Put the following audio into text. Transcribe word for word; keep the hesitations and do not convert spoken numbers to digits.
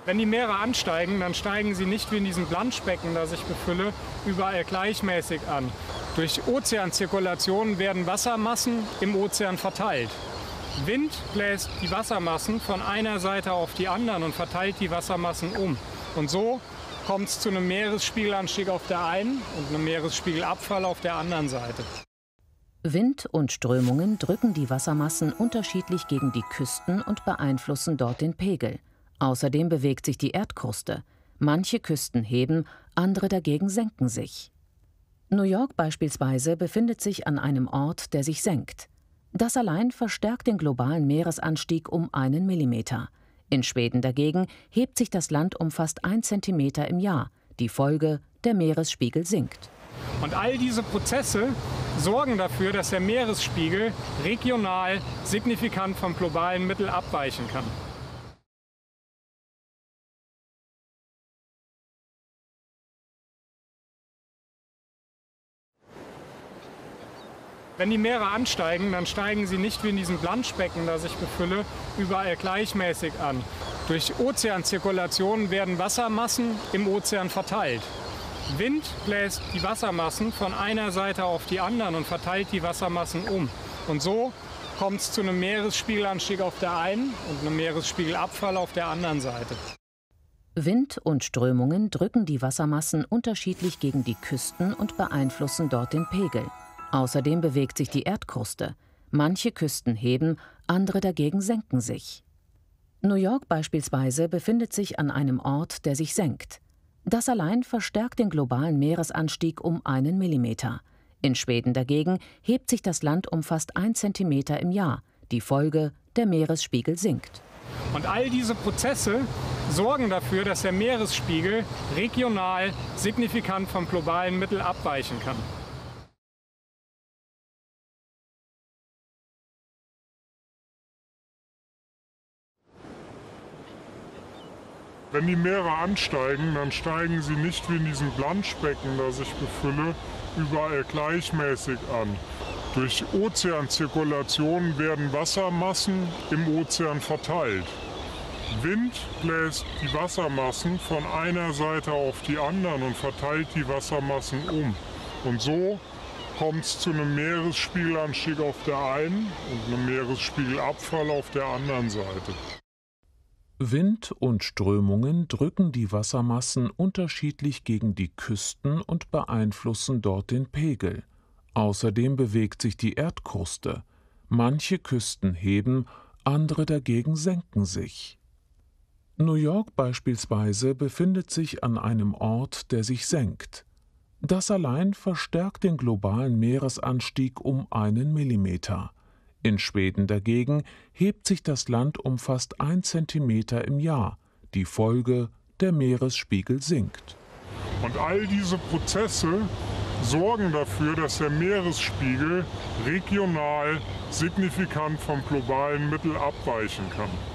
Wenn die Meere ansteigen, dann steigen sie nicht wie in diesem Planschbecken, das ich befülle, überall gleichmäßig an. Durch Ozeanzirkulation werden Wassermassen im Ozean verteilt. Wind bläst die Wassermassen von einer Seite auf die anderen und verteilt die Wassermassen um. Und so kommt es zu einem Meeresspiegelanstieg auf der einen und einem Meeresspiegelabfall auf der anderen Seite. Wind und Strömungen drücken die Wassermassen unterschiedlich gegen die Küsten und beeinflussen dort den Pegel. Außerdem bewegt sich die Erdkruste. Manche Küsten heben, andere dagegen senken sich. New York beispielsweise befindet sich an einem Ort, der sich senkt. Das allein verstärkt den globalen Meeresanstieg um einen Millimeter. In Schweden dagegen hebt sich das Land um fast ein Zentimeter im Jahr. Die Folge: der Meeresspiegel sinkt. Und all diese Prozesse sorgen dafür, dass der Meeresspiegel regional signifikant vom globalen Mittel abweichen kann. Wenn die Meere ansteigen, dann steigen sie nicht wie in diesem Planschbecken, das ich befülle, überall gleichmäßig an. Durch Ozeanzirkulation werden Wassermassen im Ozean verteilt. Wind bläst die Wassermassen von einer Seite auf die anderen und verteilt die Wassermassen um. Und so kommt es zu einem Meeresspiegelanstieg auf der einen und einem Meeresspiegelabfall auf der anderen Seite. Wind und Strömungen drücken die Wassermassen unterschiedlich gegen die Küsten und beeinflussen dort den Pegel. Außerdem bewegt sich die Erdkruste. Manche Küsten heben, andere dagegen senken sich. New York beispielsweise befindet sich an einem Ort, der sich senkt. Das allein verstärkt den globalen Meeresanstieg um einen Millimeter. In Schweden dagegen hebt sich das Land um fast ein Zentimeter im Jahr. Die Folge: der Meeresspiegel sinkt. Und all diese Prozesse sorgen dafür, dass der Meeresspiegel regional signifikant vom globalen Mittel abweichen kann. Wenn die Meere ansteigen, dann steigen sie nicht wie in diesem Planschbecken, das ich befülle, überall gleichmäßig an. Durch Ozeanzirkulation werden Wassermassen im Ozean verteilt. Wind bläst die Wassermassen von einer Seite auf die anderen und verteilt die Wassermassen um. Und so kommt es zu einem Meeresspiegelanstieg auf der einen und einem Meeresspiegelabfall auf der anderen Seite. Wind und Strömungen drücken die Wassermassen unterschiedlich gegen die Küsten und beeinflussen dort den Pegel. Außerdem bewegt sich die Erdkruste. Manche Küsten heben, andere dagegen senken sich. New York beispielsweise befindet sich an einem Ort, der sich senkt. Das allein verstärkt den globalen Meeresanstieg um einen Millimeter. In Schweden dagegen hebt sich das Land um fast ein Zentimeter im Jahr. Die Folge: der Meeresspiegel sinkt. Und all diese Prozesse sorgen dafür, dass der Meeresspiegel regional signifikant vom globalen Mittel abweichen kann.